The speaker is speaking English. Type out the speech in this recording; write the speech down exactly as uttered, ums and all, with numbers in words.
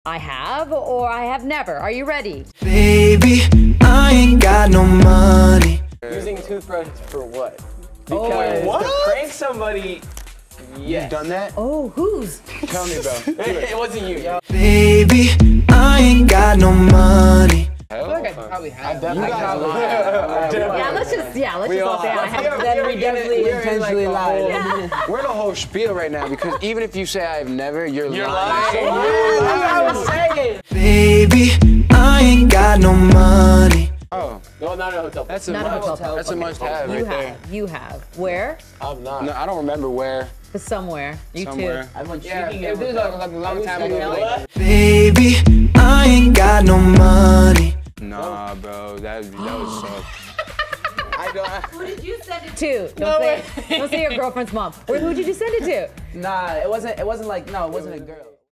I have or I have never. Are you ready? Baby, I ain't got no money. Using a toothbrush for what? Oh, Because what? to prank somebody, yes. You've done that? Oh, whose? Tell me, bro. It wasn't you. Yo. Baby, I ain't got no money. I feel like I probably have. I definitely definitely have. Yeah, let's just, yeah, let's We just all all say I have. have. Then we definitely We're in, like, intentionally a lied. whole- We're in a whole spiel right now because even if you say I've never, you're, You're lying. lying. You're That's what I lying. was saying. Baby, I ain't got no money. Oh, No, not a hotel. that's a Not a must. hotel. That's a must-have You right there. have, you have. Where? I'm not. No, I don't remember where. But somewhere. You Somewhere. too. I'm Yeah, speaking it of was like, like a long time ago. Like, Baby, I ain't got no money. nah, bro, that that was suck. I don't. Who did you send it to? Don't say, don't say your girlfriend's mom. Where, who did you send it to? Nah, it wasn't. It wasn't like no, it wasn't a girl.